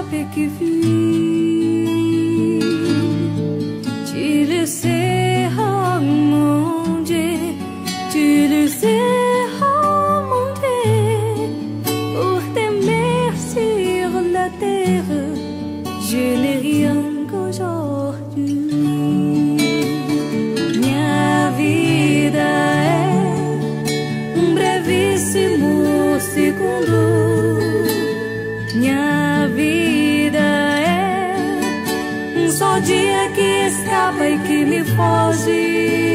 échappé qui vit. Tu le sais, oh mon Dieu, tu le sais, oh mon Dieu. Pour t'aimer sur la terre, je n'ai rien qu'aujourd'hui. Minha vida é brevíssimo segundo. Minha vida é só dia que escapa e que me foge.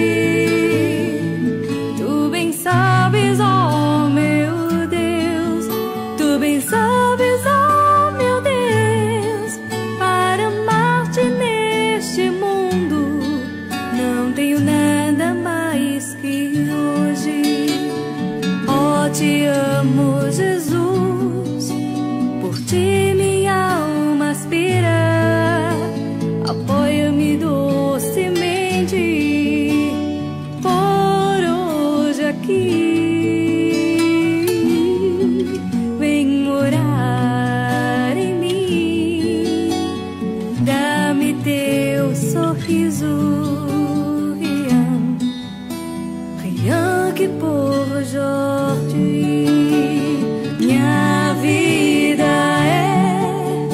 Tu bem sabes, oh meu Deus, tu bem sabes, oh meu Deus, para amar-te neste mundo não tenho nada mais que hoje. Oh, te amo, Jesus, por ti minha alma aspira. Apoia-me docemente por hoje aqui. Vem morar em mim, dá-me teu sorriso, rien que por aujourd'hui. Minha vida é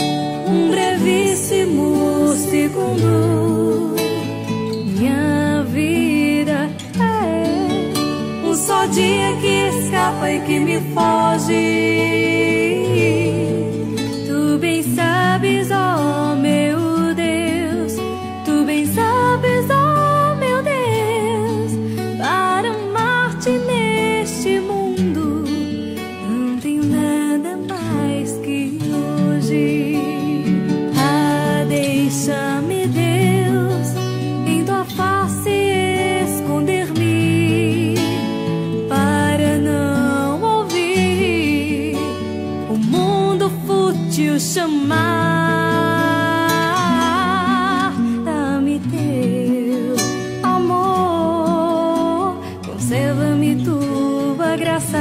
brevíssimo segundo. Minha vida é só dia que escapa e que me foge. Tu bem sabes, oh meu Deus, tu bem sabes, oh meu Deus, para amar-te neste mundo não tenho nada mais que hoje. Ah, deixa-me, Deus, em tua face esconder-me, para não ouvir o mundo fútil chamar. Dá-me teu amor, conserva-me tua graça.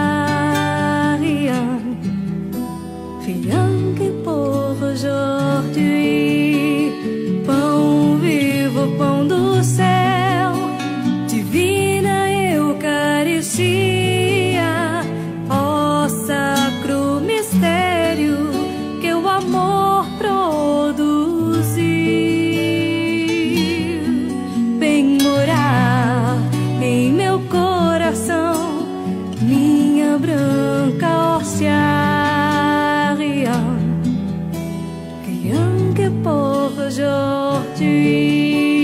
Rien que pour aujourd'hui. Pão vivo, pão do céu, divina Eucaristia, ó sacro mistério que o amor produziu. Vem morar em meu coração, minha branca hóstia. Rien que pour aujourd'hui.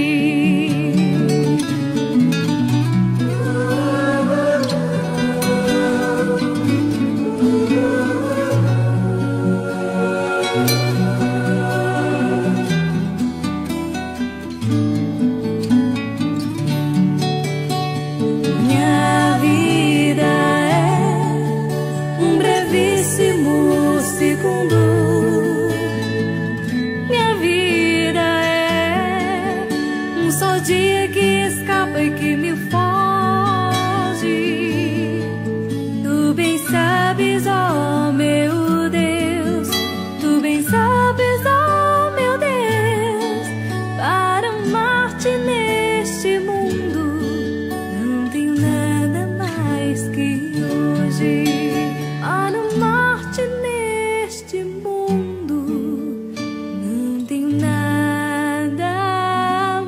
Minha vida é brevíssimo segundo. Minha vida é só dia que escapa e que me foge. Tu bem sabes, oh meu Deus, tu bem sabes, oh meu Deus, para amar-te neste mundo não tenho nada mais que hoje. Para amar-te neste mundo não tenho nada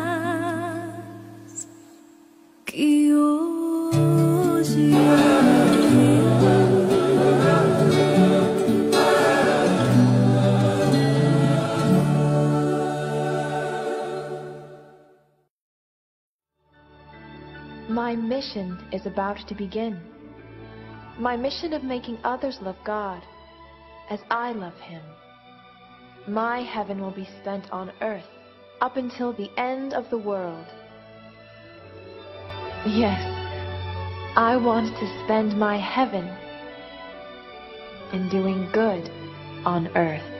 mais que hoje. My mission is about to begin. My mission of making others love God as I love Him. My heaven will be spent on earth up until the end of the world. Yes, I want to spend my heaven in doing good on earth.